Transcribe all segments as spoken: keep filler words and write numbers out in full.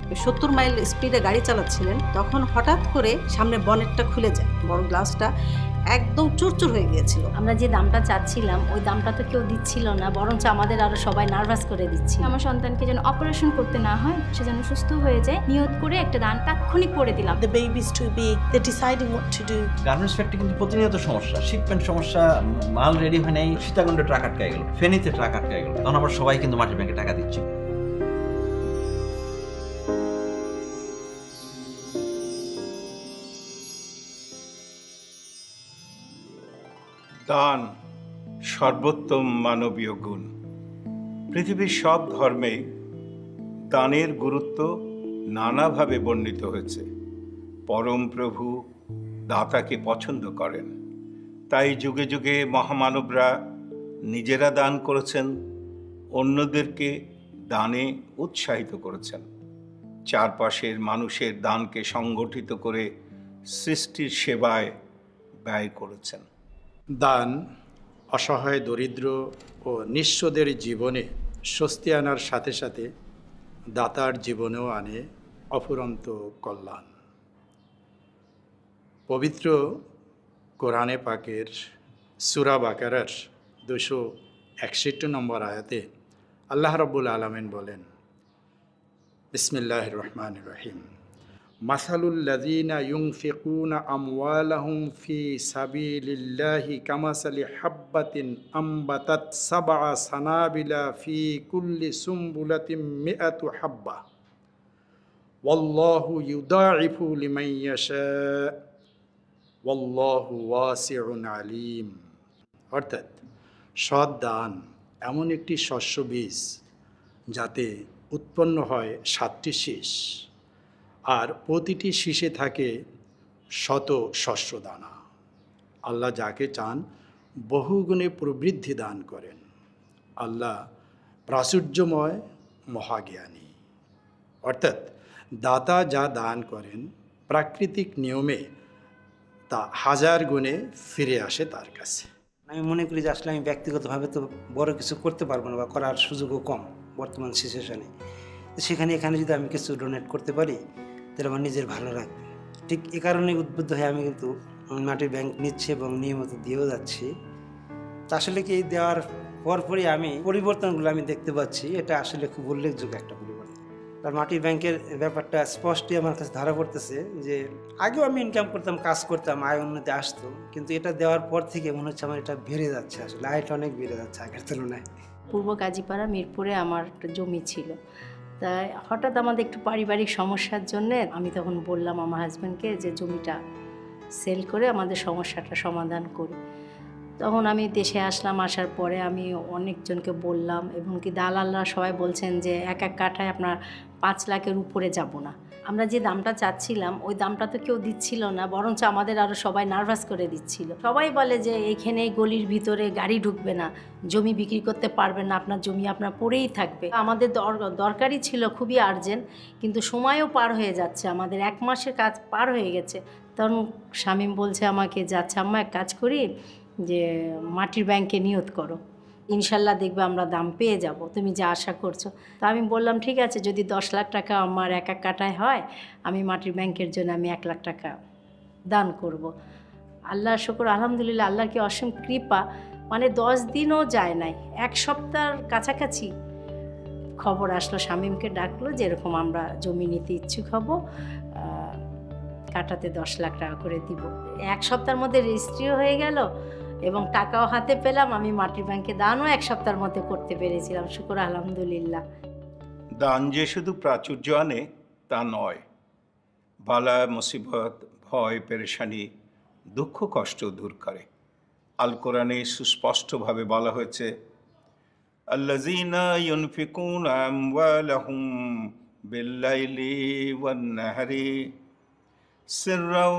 সত্তর মাইল স্পিডে গাড়ি চালাচ্ছিলেন, তখন হঠাৎ করে সামনে বনেটটা খুলে যায়, বড় গ্লাসটা একদম চুরচুর হয়ে গিয়েছিল। আমরা যে দামটা চাচ্ছিলাম ওই দামটা তো কেউ দিচ্ছিল না, বরঞ্চ আমাদের আরো সবাই নার্ভাস করে দিচ্ছি। আমার সন্তানকে যেন অপারেশন করতে না হয়, সে যেন সুস্থ হয়ে যায়, নিয়ত করে একটা দান তাৎক্ষণিক করে দিলাম। The baby's too big, they're deciding what to do. Garments factory কিন্তু প্রতিনিয়ত সমস্যা, শিপমেন্ট সমস্যা, মাল রেডি হয় নাই, সীতাকুণ্ডে ট্রাক আটকায় গেল, ফেনীতে ট্রাক আটকায় গেল, তখন আবার সবাই কিন্তু মাটির ব্যাংকে টাকা দিচ্ছে। দান সর্বোত্তম মানবীয় গুণ। পৃথিবীর সব ধর্মে দানের গুরুত্ব নানাভাবে বর্ণিত হয়েছে। পরম প্রভু দাতাকে পছন্দ করেন, তাই যুগে যুগে মহামানবরা নিজেরা দান করেছেন, অন্যদেরকে দানে উৎসাহিত করেছেন। চারপাশের মানুষের দানকে সংগঠিত করে সৃষ্টির সেবায় ব্যয় করেছেন। দান অসহায়, দরিদ্র ও নিঃস্বদের জীবনে স্বস্তি আনার সাথে সাথে দাতার জীবনেও আনে অফুরন্ত কল্যাণ। পবিত্র কোরআনে পাকের সূরা বাকারার দুশো একষট্টি নম্বর আয়াতে আল্লাহ রাব্বুল আলামিন বলেন, বিসমিল্লাহির রহমানির রহিম, মাসালুল্লাযীনা ইউনফিকুনা আমওয়ালাহুম ফি সাবিলিল্লাহি কামাসালি হাব্বাতিন আম্বাতাত সাবআ সানাবিলা ফি কুল্লি সুমবুলাতিন মিআতু হাব্বা ওয়াল্লাহু ইউদাইফু লিমান ইয়াশা ওয়াল্লাহু ওয়াসিউন আলিম। অর্থাৎ সৎ দান এমন একটি শস্য বীজ যাতে উৎপন্ন হয় সাতটি শীষ, আর প্রতিটি শীষে থাকে শত শস্য দানা। আল্লাহ যাকে চান বহুগুণে প্রবৃদ্ধি দান করেন। আল্লাহ প্রাচুর্যময়, মহাজ্ঞানী। অর্থাৎ দাতা যা দান করেন প্রাকৃতিক নিয়মে তা হাজার গুণে ফিরে আসে তার কাছে। আমি মনে করি যে আসলে আমি ব্যক্তিগতভাবে তো বড় কিছু করতে পারবো না বা করার সুযোগও কম বর্তমান সিচুয়েশনে। সেখানে এখানে যদি আমি কিছু ডোনেট করতে পারি তাহলে আমার নিজের ভালো লাগবে। ঠিক এ কারণে উদ্বুদ্ধ হয়ে আমি কিন্তু মাটির ব্যাংক নিচ্ছি এবং নিয়মিত দিয়েও যাচ্ছি। তা আসলে কি এই দেওয়ার পরপরই আমি পরিবর্তনগুলো আমি দেখতে পাচ্ছি, এটা আসলে খুব উল্লেখযোগ্য একটা পরিবর্তন। আর মাটির ব্যাংকের ব্যাপারটা স্পষ্টই আমার কাছে ধরা পড়তেছে যে আগেও আমি ইনকাম করতাম, কাজ করতাম, আয় উন্নতি আসতো, কিন্তু এটা দেওয়ার পর থেকে মনে হচ্ছে আমার এটা বেড়ে যাচ্ছে, আসলে আয়টা অনেক বেড়ে যাচ্ছে আগের তুলনায়। পূর্ব কাজীপাড়া মিরপুরে আমার একটা জমি ছিল, তাই হঠাৎ আমাদের একটু পারিবারিক সমস্যার জন্যে আমি তখন বললাম আমার হাজব্যান্ডকে যে জমিটা সেল করে আমাদের সমস্যাটা সমাধান করি। তখন আমি দেশে আসলাম, আসার পরে আমি অনেকজনকে বললাম, এবং কি দালালরা সবাই বলছেন যে এক এক কাঠায় আপনার পাঁচ লাখের উপরে যাব না। আমরা যে দামটা চাচ্ছিলাম ওই দামটা তো কেউ দিচ্ছিল না, বরঞ্চ আমাদের আরও সবাই নার্ভাস করে দিচ্ছিল। সবাই বলে যে এইখানে গলির ভিতরে গাড়ি ঢুকবে না, জমি বিক্রি করতে পারবেন না, আপনার জমি আপনার পড়েই থাকবে। আমাদের দরকারই ছিল, খুবই আর্জেন্ট, কিন্তু সময়ও পার হয়ে যাচ্ছে, আমাদের এক মাসের কাজ পার হয়ে গেছে। তখন শামীম বলছে আমাকে যে আচ্ছা আম্মা এক কাজ করি, যে মাটির ব্যাংকে নিয়ত করো, ইনশাল্লাহ দেখবে আমরা দাম পেয়ে যাব, তুমি যা আশা করছো। তো আমি বললাম ঠিক আছে, যদি দশ লাখ টাকা আমার এক এক কাটায় হয়, আমি মাটির ব্যাংকের জন্য আমি এক লাখ টাকা দান করব। আল্লাহর শুকর, আলহামদুলিল্লাহ, আল্লাহর কি অসীম কৃপা, মানে দশ দিনও যায় নাই, এক সপ্তাহের কাছাকাছি খবর আসলো, শামীমকে ডাকলো যে এরকম আমরা জমি নিতে ইচ্ছুক হব, কাটাতে দশ লাখ টাকা করে দিব। এক সপ্তাহের মধ্যে রেজিস্ট্রিও হয়ে গেল এবং টাকাও হাতে পেলাম। আমি মাটির ব্যাংকে দানও এক সপ্তাহের মধ্যে করতে পেরেছিলাম, শুকর আলহামদুলিল্লাহ। দান যে শুধু প্রাচুর্য আনে তা নয়, বালা মুসিবত, ভয়, পেরেশানি, দুঃখ কষ্ট দূর করে। আল কোরআনে সুস্পষ্টভাবে বলা হয়েছে, আল্লাযীনা ইউনফিকুনা আমওয়ালাহুম বিল্লাইলি ওয়ান নাহারি সিররাও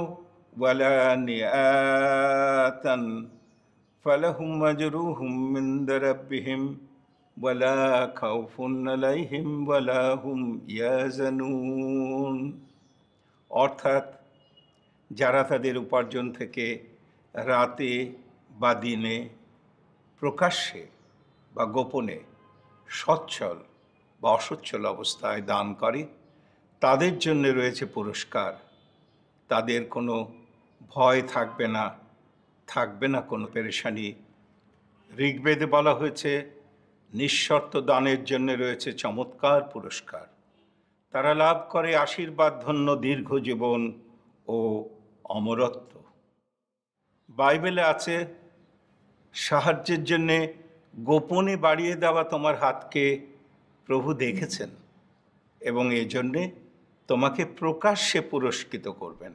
ওয়ালানিয়াতান ফালাহুম আজরুহুম ইনদা রাব্বিহিম ওয়ালা খাউফুন আলাইহিম ওয়ালা হুম ইয়াহজানুন। অর্থাৎ যারা তাদের উপার্জন থেকে রাতে বা দিনে, প্রকাশ্যে বা গোপনে, সচ্ছল বা অসচ্ছল অবস্থায় দান করে, তাদের জন্য রয়েছে পুরস্কার। তাদের কোনো ভয় থাকবে না, থাকবে না কোনো পেরেশানি। ঋগ্বেদে বলা হয়েছে নিঃশর্ত দানের জন্য রয়েছে চমৎকার পুরস্কার। তারা লাভ করে আশীর্বাদ ধন্য দীর্ঘ জীবন ও অমরত্ব। বাইবেলে আছে সাহায্যের জন্যে গোপনে বাড়িয়ে দেওয়া তোমার হাতকে প্রভু দেখেছেন এবং এজন্যে তোমাকে প্রকাশ্যে পুরস্কৃত করবেন।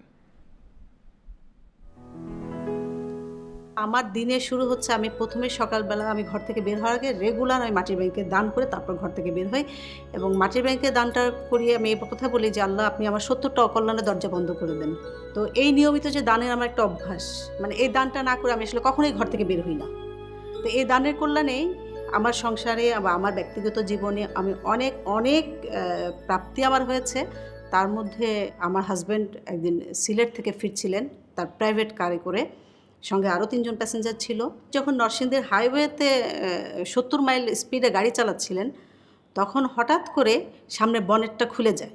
আমার দিনের শুরু হচ্ছে, আমি প্রথমে সকালবেলা আমি ঘর থেকে বের হওয়ার আগে রেগুলার আমি মাটির ব্যাংকে দান করে তারপর ঘর থেকে বের হই এবং মাটির ব্যাংকে দানটা করিয়ে আমি এই কথা বলি যে আল্লাহ আপনি আমার সত্তরটা অকল্যাণের দরজা বন্ধ করে দেন। তো এই নিয়মিত যে দানের আমার একটা অভ্যাস, মানে এই দানটা না করে আমি আসলে কখনোই ঘর থেকে বের হই না। তো এই দানের কল্যাণেই আমার সংসারে বা আমার ব্যক্তিগত জীবনে আমি অনেক অনেক প্রাপ্তি আমার হয়েছে। তার মধ্যে আমার হাজব্যান্ড একদিন সিলেট থেকে ফিরছিলেন তার প্রাইভেট কারে করে, সঙ্গে আরও তিনজন প্যাসেঞ্জার ছিল। যখন নরসিংদীর হাইওয়েতে সত্তর মাইল স্পিডে গাড়ি চালাচ্ছিলেন তখন হঠাৎ করে সামনে বনেটটা খুলে যায়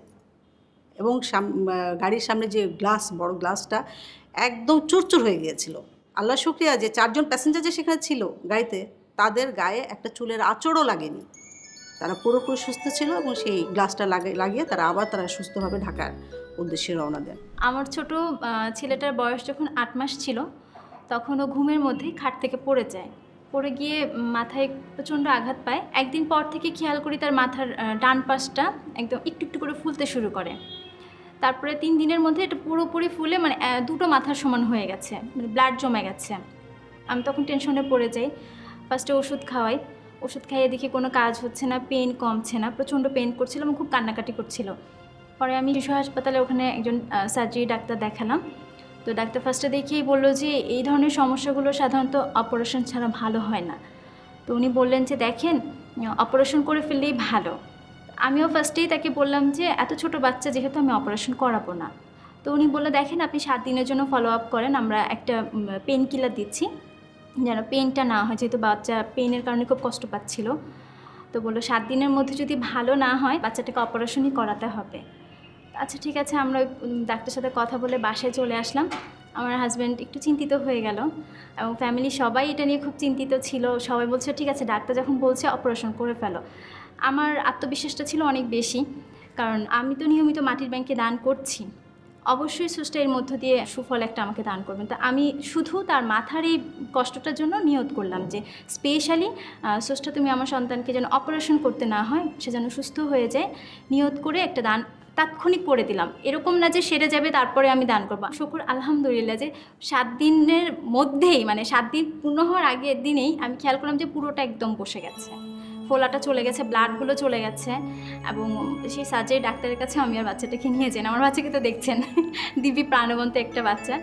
এবং গাড়ির সামনে যে গ্লাস, বড় গ্লাসটা একদম চুরচুর হয়ে গিয়েছিল। আল্লাহ শুকরিয়া যে চারজন প্যাসেঞ্জার যে সেখানে ছিল গাড়িতে, তাদের গায়ে একটা চুলের আঁচড়ও লাগেনি, তারা পুরোপুরি সুস্থ ছিল এবং সেই গ্লাসটা লাগিয়ে লাগিয়ে তারা আবার তারা সুস্থভাবে ঢাকার উদ্দেশ্যে রওনা দেন। আমার ছোট ছেলেটার বয়স যখন আট মাস ছিল তখন ও ঘুমের মধ্যেই খাট থেকে পড়ে যায়। পড়ে গিয়ে মাথায় প্রচণ্ড আঘাত পায়। একদিন পর থেকে খেয়াল করি তার মাথার ডান পাশটা একদম একটু একটু করে ফুলতে শুরু করে। তারপরে তিন দিনের মধ্যে এটা পুরোপুরি ফুলে মানে দুটো মাথার সমান হয়ে গেছে, মানে ব্লাড জমে গেছে। আমি তখন টেনশনে পড়ে যাই। ফার্স্টে ওষুধ খাওয়াই, ওষুধ খাইয়ে দেখি কোনো কাজ হচ্ছে না, পেন কমছে না, প্রচণ্ড পেন করছিল এবং খুব কান্নাকাটি করছিল। পরে আমি শিশু হাসপাতালে ওখানে একজন সার্জারি ডাক্তার দেখালাম। তো ডাক্তার ফার্স্টে দেখিয়েই বললো যে এই ধরনের সমস্যাগুলো সাধারণত অপারেশন ছাড়া ভালো হয় না। তো উনি বললেন যে দেখেন অপারেশন করে ফেললেই ভালো। আমিও ফার্স্টেই তাকে বললাম যে এত ছোট বাচ্চা যেহেতু আমি অপারেশন করাবো না। তো উনি বললো দেখেন আপনি সাত দিনের জন্য ফলো আপ করেন, আমরা একটা পেন কিলার দিচ্ছি যেন পেনটা না হয়, যেহেতু বাচ্চা পেনের কারণে খুব কষ্ট পাচ্ছিল। তো বললো সাত দিনের মধ্যে যদি ভালো না হয় বাচ্চাটাকে অপারেশনই করাতে হবে। আচ্ছা ঠিক আছে, আমরা ডাক্তারের সাথে কথা বলে বাসায় চলে আসলাম। আমার হাজব্যান্ড একটু চিন্তিত হয়ে গেল এবং ফ্যামিলি সবাই এটা নিয়ে খুব চিন্তিত ছিল। সবাই বলছে ঠিক আছে ডাক্তার যখন বলছে অপারেশন করে ফেলো। আমার আত্মবিশ্বাসটা ছিল অনেক বেশি, কারণ আমি তো নিয়মিত মাটির ব্যাংকে দান করছি, অবশ্যই স্রষ্টা এর মধ্য দিয়ে সুফল একটা আমাকে দান করবেন। তো আমি শুধু তার মাথার এই কষ্টটার জন্য নিয়ত করলাম যে স্পেশালি স্রষ্টা তুমি আমার সন্তানকে যেন অপারেশন করতে না হয়, সে যেন সুস্থ হয়ে যায়, নিয়ত করে একটা দান তাৎক্ষণিক করে দিলাম। এরকম না যে সেরে যাবে তারপরে আমি দান করবো। শুকুর আলহামদুলিল্লাহ যে সাত দিনের মধ্যেই, মানে সাত দিন পূর্ণ হওয়ার আগের দিনেই আমি খেয়াল করলাম যে পুরোটা একদম বসে গেছে, ফোলাটা চলে গেছে, ব্লাডগুলো চলে গেছে। এবং সেই সার্জারি ডাক্তারের কাছে আমি আর বাচ্চাটাকে নিয়ে যাই। আমার বাচ্চাকে তো দেখছেন দিব্যি প্রাণবন্ত একটা বাচ্চা।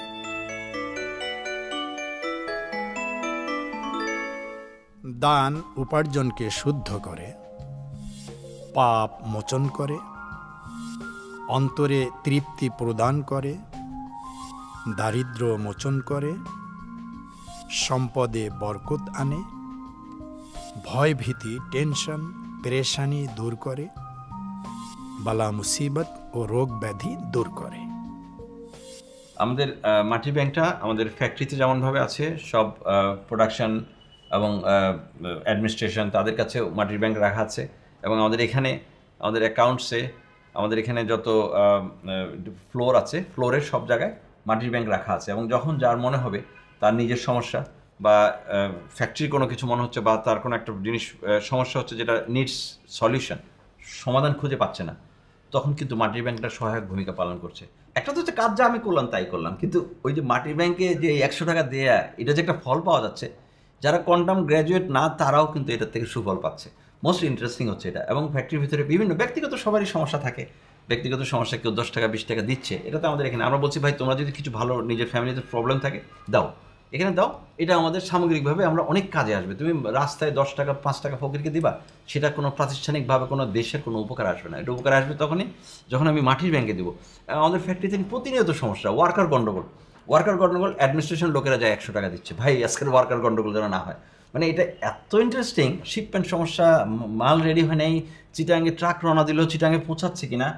দান উপার্জনকে শুদ্ধ করে, পাপ মোচন করে, অন্তরে তৃপ্তি প্রদান করে, দারিদ্র্য মোচন করে, সম্পদে বরকত আনে, ভয় ভীতি টেনশন পেরেশানি দূর করে, বালা মুসিবত ও রোগ ব্যাধি দূর করে। আমাদের মাটির ব্যাংকটা আমাদের ফ্যাক্টরিতে যেমনভাবে আছে, সব প্রোডাকশন এবং অ্যাডমিনিস্ট্রেশন তাদের কাছে মাটির ব্যাংক রাখা আছে। এবং আমাদের এখানে আমাদের অ্যাকাউন্টসে আমাদের এখানে যত ফ্লোর আছে, ফ্লোরের সব জায়গায় মাটির ব্যাংক রাখা আছে। এবং যখন যার মনে হবে তার নিজের সমস্যা বা ফ্যাক্টরির কোনো কিছু মনে হচ্ছে বা তার কোনো একটা জিনিস সমস্যা হচ্ছে যেটা নিডস সলিউশন, সমাধান খুঁজে পাচ্ছে না, তখন কিন্তু মাটির ব্যাংকটা সহায়ক ভূমিকা পালন করছে। একটা তো হচ্ছে কাজ যা আমি করলাম তাই করলাম, কিন্তু ওই যে মাটির ব্যাংকে যে একশো টাকা দেয়া, এটা যে একটা ফল পাওয়া যাচ্ছে, যারা কোয়ান্টাম গ্র্যাজুয়েট না তারাও কিন্তু এটার থেকে সুফল পাচ্ছে। মোস্ট ইন্টারেস্টিং হচ্ছে এটা। এবং ফ্যাক্টরির ভিতরে বিভিন্ন ব্যক্তিগত সবারই সমস্যা থাকে, ব্যক্তিগত সমস্যা কেউ দশ টাকা বিশ টাকা দিচ্ছে, এটা তো আমাদের এখানে আমরা বলছি ভাই তোমরা যদি কিছু ভালো নিজের ফ্যামিলিতে প্রবলেম থাকে দাও, এখানে দাও, এটা আমাদের সামগ্রিকভাবে আমরা অনেক কাজে আসবে। তুমি রাস্তায় দশ টাকা পাঁচ টাকা ফকিরকে দিবা, সেটা কোনো প্রাতিষ্ঠানিকভাবে কোনো দেশের কোনো উপকার আসবে না। এটা উপকার আসবে তখনই যখন আমি মাটির ব্যাংকে দেবো। আমাদের ফ্যাক্টরিতে প্রতিনিয়ত সমস্যা, ওয়ার্কার গণ্ডগোল, ওয়ার্কার গণ্ডগোল অ্যাডমিনিস্ট্রেশন লোকেরা যায় একশো টাকা দিচ্ছে, ভাই আজকের ওয়ার্কার গণ্ডগোল যেন না হয়। মানে এটা এত ইন্টারেস্টিং। শিপমেন্ট সমস্যা, মাল রেডি হয় নাই, চিটাঙ্গে ট্রাক রওনা দিল, চিটাঙ্গে পৌঁছাচ্ছে কিনা,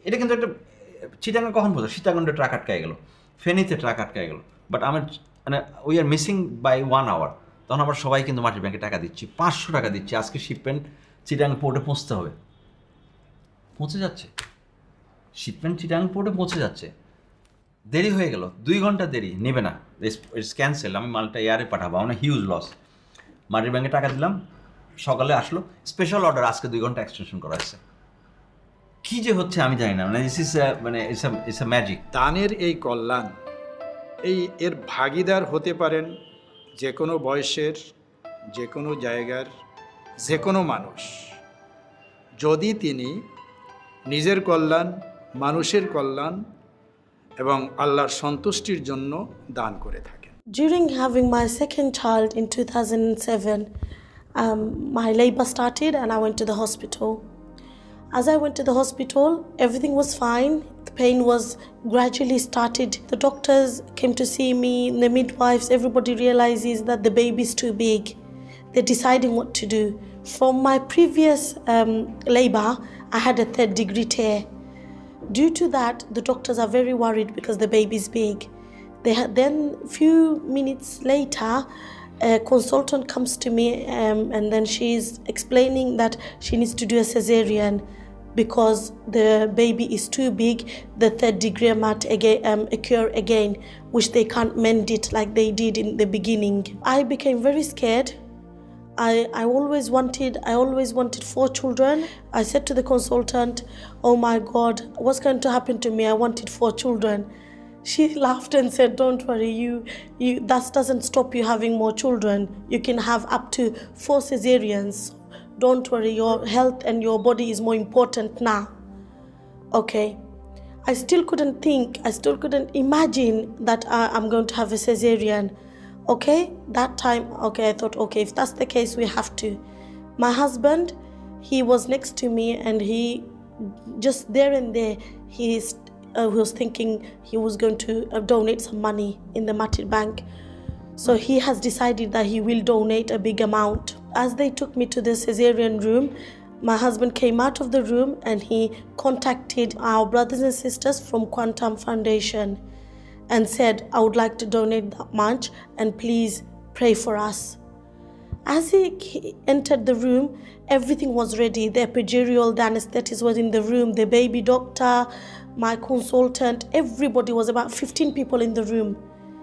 এটা কিন্তু একটা চিটাগাং কখন বলতো সীতাকুণ্ডে ট্রাক আটকায় গেল, ফেনীতে ট্রাক আটকায় গেল, বাট আমার মানে we are missing by one hour. তখন আমরা সবাই কিন্তু মাটির ব্যাংকে টাকা দিচ্ছি, পাঁচশো টাকা দিচ্ছি, আজকে শিপমেন্ট চিটাগাং পোর্টে পৌঁছতে হবে, পৌঁছে যাচ্ছে, শিপমেন্ট চিটাগাং পোর্টে পৌঁছে যাচ্ছে, দেরি হয়ে গেল, দুই ঘন্টা দেরি, নেবে না, ইটস ক্যান্সেল, আমি মালটা এয়ারে পাঠাবো, আমার হিউজ লস। মাটির ব্যাংকে টাকা দিলাম, সকালে আসলো স্পেশাল অর্ডার, আজকে দুই ঘন্টা এক্সটেনশন করা হয়েছে। কী যে হচ্ছে আমি জানি না, মানে দিস ইজ মানে ইটস ইটস আ ম্যাজিক। দানের এই কল্যাণ, এই এর ভাগিদার হতে পারেন যে কোনো বয়সের, যে কোনো জায়গার, যে কোনো মানুষ, যদি তিনি নিজের কল্যাণ, মানুষের কল্যাণ এবং আল্লাহর সন্তুষ্টির জন্য দান করে থাকেন। During having my second child in two thousand seven, um, my labor started and I went to the hospital. As I went to the hospital, everything was fine. The pain was gradually started. The doctors came to see me, the midwives, everybody realizes that the baby is too big. They're deciding what to do. From my previous um, labor, I had a third degree tear. Due to that, the doctors are very worried because the baby is big. They had, then few minutes later, a consultant comes to me um, and then she's explaining that she needs to do a cesarean because the baby is too big. The third degree might again, um, occur again, which they can't mend it like they did in the beginning. I became very scared. I, I always wanted I always wanted four children. I said to the consultant, "Oh my God, what's going to happen to me? I wanted four children." She laughed and said, "Don't worry, you you that doesn't stop you having more children. You can have up to four cesareans. Don't worry, your health and your body is more important now." Okay. I still couldn't think, I still couldn't imagine that I, I'm going to have a cesarean. Okay, that time, okay, I thought, okay, if that's the case, we have to. My husband, he was next to me and he, just there and there, he uh, was thinking he was going to uh, donate some money in the Matir Bank. So he has decided that he will donate a big amount. As they took me to the cesarean room, my husband came out of the room and he contacted our brothers and sisters from Quantum Foundation and said, "I would like to donate that much and please pray for us." As he entered the room, everything was ready. The epidural, the anesthetist was in the room, the baby doctor, my consultant, everybody was about fifteen people in the room.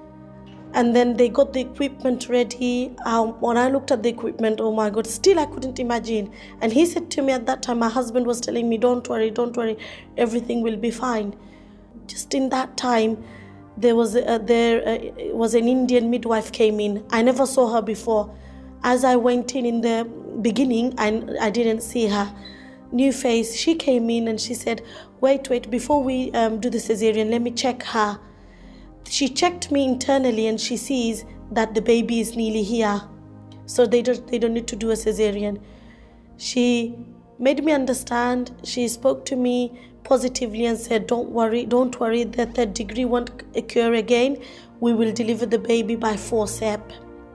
And then they got the equipment ready. Um, when I looked at the equipment, oh my God, still I couldn't imagine. And he said to me at that time, my husband was telling me, "Don't worry, don't worry, everything will be fine." Just in that time, there was a, there uh, was an Indian midwife came in. I never saw her before. As I went in in the beginning, I, I didn't see her. New face, she came in and she said, wait, wait, before we um, do the cesarean, let me check her. She checked me internally and she sees that the baby is nearly here. So they don't, they don't need to do a cesarean. She made me understand. She spoke to me positively and said, don't worry, don't worry, the third degree won't occur again. We will deliver the baby by forceps.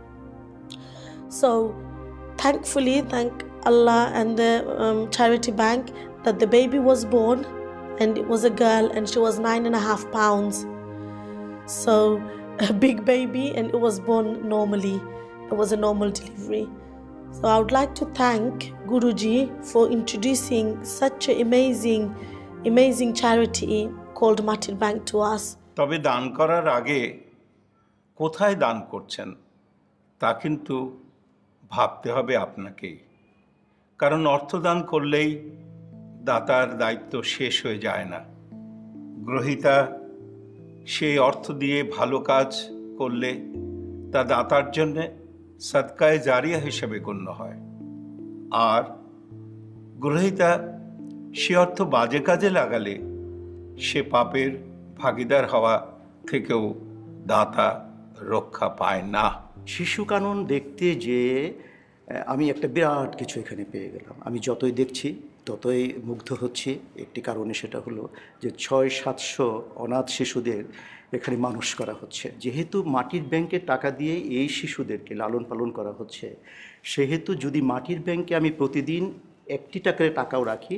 So thankfully, thank Allah and the um, charity bank that the baby was born and it was a girl and she was nine and a half pounds. So a big baby and it was born normally. It was a normal delivery. So I would like to thank Guruji for introducing such an amazing, amazing charity called Matir Bank to us. তবে দান করার আগে কোথায় দান করছেন তা কিন্তু ভাবতে হবে আপনাকেই। কারণ অর্থদান করলেই দাতার দায়িত্ব শেষ হয়ে যায় না। গ্রহীতা সেই অর্থ দিয়ে ভালো কাজ করলে তা দাতার জন্য সদকায়ে জারিয়া হিসেবে গণ্য হয়। আর গ্রহীতা সে অর্থ বাজে কাজে লাগালে সে পাপের ভাগীদার হওয়া থেকেও দাতা রক্ষা পায় না। শিশু কানন দেখতে যেয়ে আমি একটা বিরাট কিছু এখানে পেয়ে গেলাম। আমি যতই দেখছি ততই মুগ্ধ হচ্ছি। একটি কারণে সেটা হলো যে ছয় সাতশো অনাথ শিশুদের এখানে মানুষ করা হচ্ছে। যেহেতু মাটির ব্যাংকের টাকা দিয়ে এই শিশুদেরকে লালন পালন করা হচ্ছে, সেহেতু যদি মাটির ব্যাংকে আমি প্রতিদিন একটি টাকার টাকাও রাখি,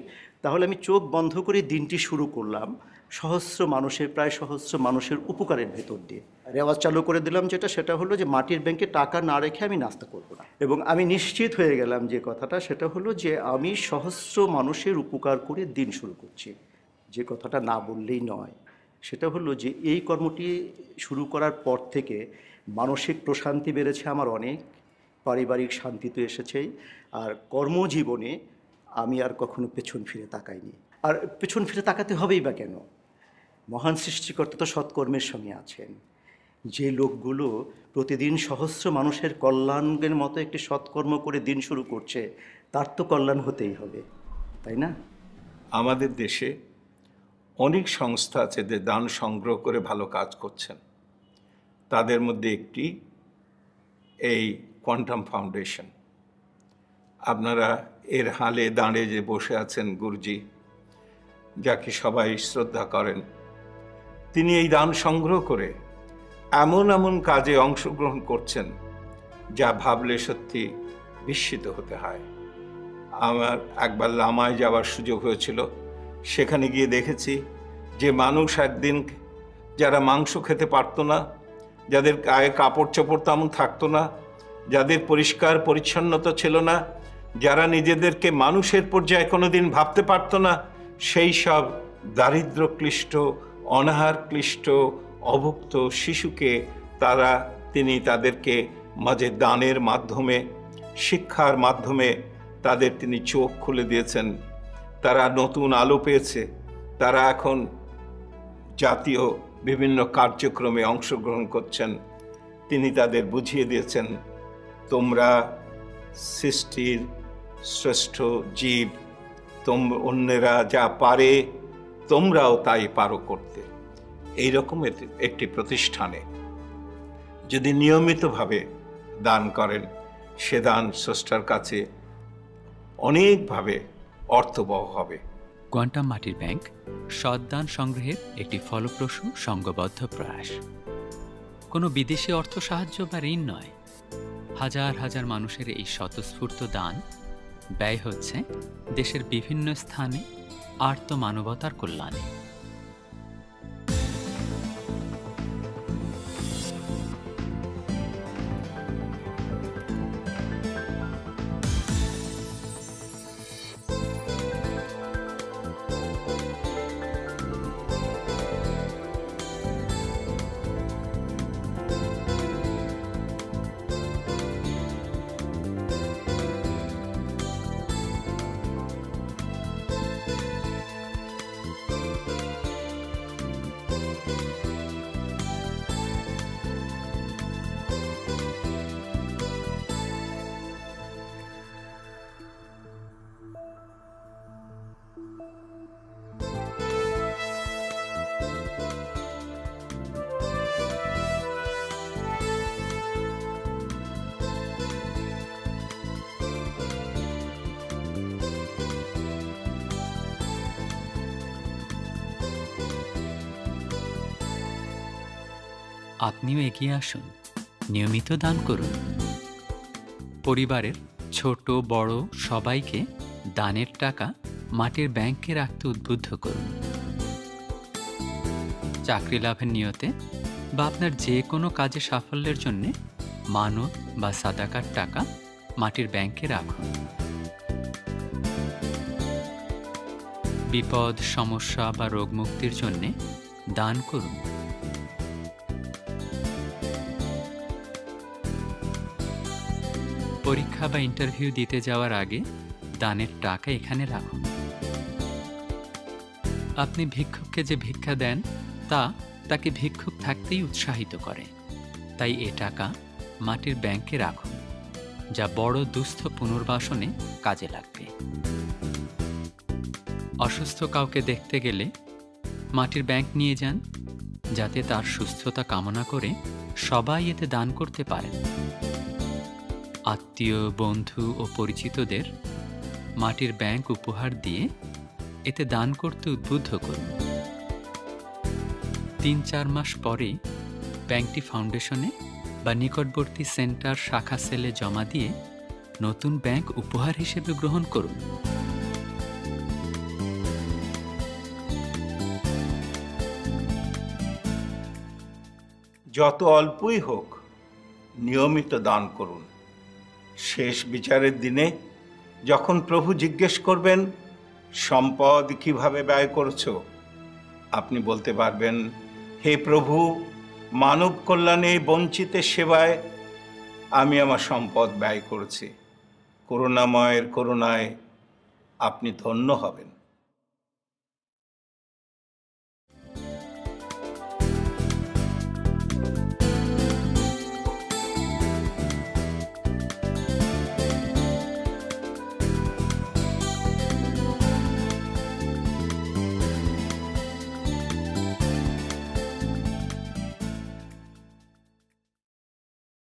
তাহলে আমি চোখ বন্ধ করে দিনটি শুরু করলাম সহস্র মানুষের, প্রায় সহস্র মানুষের উপকারের ভেতর দিয়ে। রেওয়াজ চালু করে দিলাম যেটা, সেটা হলো যে মাটির ব্যাংকে টাকা না রেখে আমি নাস্তা করব না। এবং আমি নিশ্চিত হয়ে গেলাম যে কথাটা, সেটা হলো যে আমি সহস্র মানুষের উপকার করে দিন শুরু করছি। যে কথাটা না বললেই নয়, সেটা হলো যে এই কর্মটি শুরু করার পর থেকে মানসিক প্রশান্তি বেড়েছে আমার অনেক, পারিবারিক শান্তি তো এসেছেই, আর কর্মজীবনে আমি আর কখনো পেছন ফিরে তাকাইনি। আর পেছন ফিরে তাকাতে হবেই বা কেন? মহান সৃষ্টিকর্তা তো সৎকর্মের সঙ্গে আছেন। যে লোকগুলো প্রতিদিন সহস্র মানুষের কল্যাণের মতো একটি সৎকর্ম করে দিন শুরু করছে, তার তো কল্যাণ হতেই হবে, তাই না? আমাদের দেশে অনেক সংস্থা আছে যে দান সংগ্রহ করে ভালো কাজ করছেন। তাদের মধ্যে একটি এই কোয়ান্টাম ফাউন্ডেশন। আপনারা এর হালে দাঁড়িয়ে যে বসে আছেন গুরুজি, যাকে সবাই শ্রদ্ধা করেন, তিনি এই দান সংগ্রহ করে এমন এমন কাজে অংশগ্রহণ করছেন যা ভাবলে সত্যি বিস্মিত হতে হয়। আমার একবার লামায় যাওয়ার সুযোগ হয়েছিল। সেখানে গিয়ে দেখেছি যে মানুষ একদিন যারা মাংস খেতে পারতো না, যাদের গায়ে কাপড় চোপড় তেমন থাকতো না, যাদের পরিষ্কার পরিচ্ছন্নতা ছিল না, যারা নিজেদেরকে মানুষের পর্যায়ে কোনোদিন ভাবতে পারতো না, সেই সব দারিদ্র ক্লিষ্ট, অনাহার ক্লিষ্ট, অভুক্ত শিশুকে তারা তিনি তাদেরকে মাঝে দানের মাধ্যমে, শিক্ষার মাধ্যমে তাদের তিনি চোখ খুলে দিয়েছেন। তারা নতুন আলো পেয়েছে। তারা এখন জাতীয় বিভিন্ন কার্যক্রমে অংশগ্রহণ করছেন। তিনি তাদের বুঝিয়ে দিয়েছেন, তোমরা সৃষ্টির শ্রেষ্ঠ জীব, তোম অন্যেরা যা পারে তোমরাও তাই পারো করতে। এইরকম একটি প্রতিষ্ঠানে যদি নিয়মিতভাবে দান করেন, সে দান স্রষ্টার কাছে অনেকভাবে অর্থবহ হবে। কোয়ান্টাম মাটির ব্যাংক সৎ দান সংগ্রহের একটি ফলপ্রসূ সংঘবদ্ধ প্রয়াস। কোনো বিদেশি অর্থ সাহায্য বা ঋণ নয়। হাজার হাজার মানুষের এই স্বতঃস্ফূর্ত দান ব্যয় হচ্ছে দেশের বিভিন্ন স্থানে আর্ত মানবতার কল্যাণে। আপনিও এগিয়ে আসুন, নিয়মিত দান করুন। পরিবারের ছোট বড় সবাইকে দানের টাকা মাটির ব্যাংকে রাখতে উদ্বুদ্ধ করুন। চাকরি লাভের নিয়তে বা আপনার যে কোনো কাজে সাফল্যের জন্যে মানত বা সাদাকার টাকা মাটির ব্যাংকে রাখুন। বিপদ, সমস্যা বা রোগ মুক্তির জন্যে দান করুন। পরীক্ষা বা ইন্টারভিউ দিতে যাওয়ার আগে দানের টাকা এখানে রাখুন। আপনি ভিক্ষুককে যে ভিক্ষা দেন তা তাকে ভিক্ষুক থাকতেই উৎসাহিত করে। তাই এ টাকা মাটির ব্যাংকে রাখুন, যা বড় দুস্থ পুনর্বাসনে কাজে লাগবে। অসুস্থ কাউকে দেখতে গেলে মাটির ব্যাংক নিয়ে যান, যাতে তার সুস্থতা কামনা করে সবাই এতে দান করতে পারেন। আত্মীয়, বন্ধু ও পরিচিতদের মাটির ব্যাংক উপহার দিয়ে এতে দান করতে উদ্বুদ্ধ করুন। তিন চার মাস পরে ব্যাংকটি ফাউন্ডেশনে বা নিকটবর্তী সেন্টার শাখা সেলে জমা দিয়ে নতুন ব্যাংক উপহার হিসেবে গ্রহণ করুন। যত অল্পই হোক নিয়মিত দান করুন। শেষ বিচারের দিনে যখন প্রভু জিজ্ঞেস করবেন সম্পদ কিভাবে ব্যয় করছো, আপনি বলতে পারবেন, হে প্রভু, মানব কল্যাণে বঞ্চিতের সেবায় আমি আমার সম্পদ ব্যয় করেছি। করুণাময়ের করুণায় আপনি ধন্য হবেন।